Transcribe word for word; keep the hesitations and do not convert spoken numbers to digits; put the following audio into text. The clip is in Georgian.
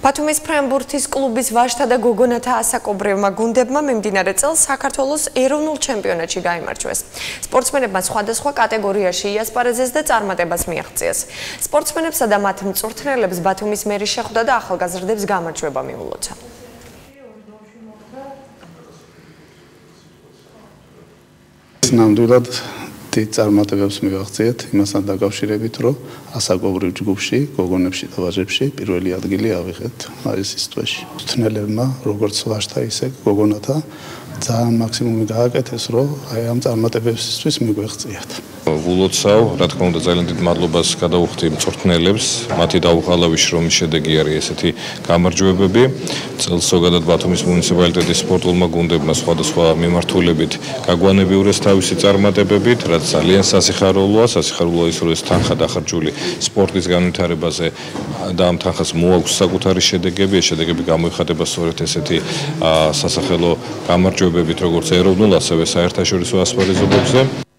ბათუმის ფრენბურთის კლუბის ვაჟთა და გოგონათა ასაკობრივმა გუნდებმა მიმდინარე წელს საქართველოს ეროვნულ ჩემპიონატში გაიმარჯვეს. სპორტსმენებმა სხვადასხვა კატეგორიაში იასპარეზეს და წარმატებას მიაღწიეს. სპორტსმენებსა და მათ მწვრთნელებს ბათუმის მერი შეხვდა და ახალგაზრდებს გამარჯვება მიულოცა. ნამდვილად დიდ წარმატებებს მივაღწიეთ იმასთან დაკავშირებით, რომ ასაკობრივ ჯგუფში, გოგონებში და ვაჟებში პირველი ადგილი ავიღეთ მაისის თვეში. მწვრთნელებმა, როგორც ვაჟთა, ისე გოგონათა ძალიან მაქსიმუმი გააკეთეს, რომ აი ამ წარმატებებისთვის მიგვეღწიათ. ულოცავ, რა თქმა უნდა, ძალიან დიდ მადლობას გადავუხდი მწვრთნელებს, მათი დაუღალავი შრომის შედეგი არის ესეთი გამარჯვებები. წელს ზოგადად ბათუმის მუნიციპალიტეტის სპორტულმა გუნდებმა სხვადასხვა მიმართულებით გაგვანებიურეს თავისი წარმატებებით, რაც ძალიან სასიხარულოა, სასიხარულოა ის, რომ ეს თანხა დახარჯული სპორტის განვითარებაზე და ამ თანხას მოაქვს საკუთარი შედეგები, ეს შედეგები გამოიხატება სწორედ ესეთი სასახელო გამარჯვებებით, როგორც ეროვნულ, ასევე საერთაშორისო ასპარეზობებზე.